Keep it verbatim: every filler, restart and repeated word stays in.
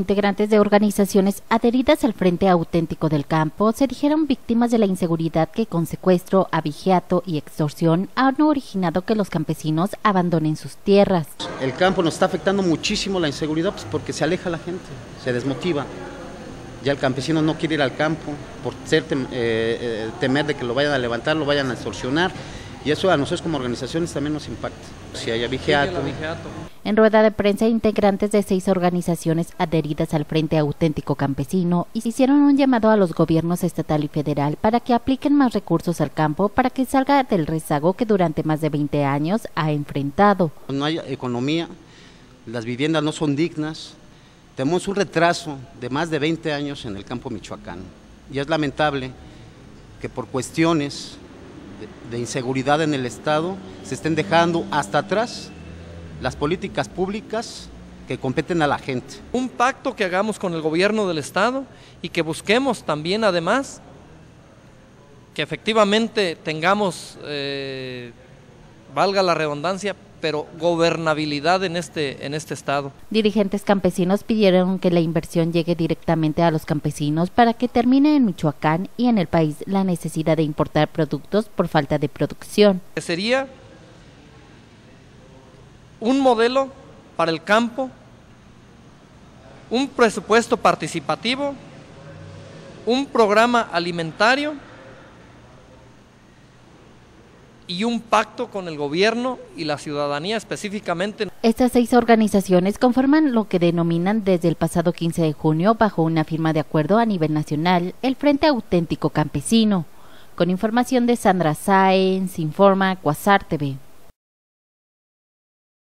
integrantes de organizaciones adheridas al Frente Auténtico del Campo se dijeron víctimas de la inseguridad que con secuestro, abigeato y extorsión han originado que los campesinos abandonen sus tierras. El campo nos está afectando muchísimo la inseguridad, pues porque se aleja la gente, se desmotiva. Ya el campesino no quiere ir al campo por ser tem, eh, temer de que lo vayan a levantar, lo vayan a extorsionar, y eso a nosotros como organizaciones también nos impacta. Si hay abigeato. En rueda de prensa, integrantes de seis organizaciones adheridas al Frente Auténtico Campesino hicieron un llamado a los gobiernos estatal y federal para que apliquen más recursos al campo para que salga del rezago que durante más de veinte años ha enfrentado. No hay economía, las viviendas no son dignas, tenemos un retraso de más de veinte años en el campo michoacano, y es lamentable que por cuestiones de, de inseguridad en el estado se estén dejando hasta atrás las políticas públicas que competen a la gente. Un pacto que hagamos con el gobierno del estado y que busquemos también además que efectivamente tengamos, eh, valga la redundancia, pero gobernabilidad en este, en este estado. Dirigentes campesinos pidieron que la inversión llegue directamente a los campesinos para que termine en Michoacán y en el país la necesidad de importar productos por falta de producción. Sería un modelo para el campo, un presupuesto participativo, un programa alimentario y un pacto con el gobierno y la ciudadanía específicamente. Estas seis organizaciones conforman lo que denominan desde el pasado quince de junio, bajo una firma de acuerdo a nivel nacional, el Frente Auténtico Campesino. Con información de Sandra Sáenz, informa Quasar T V.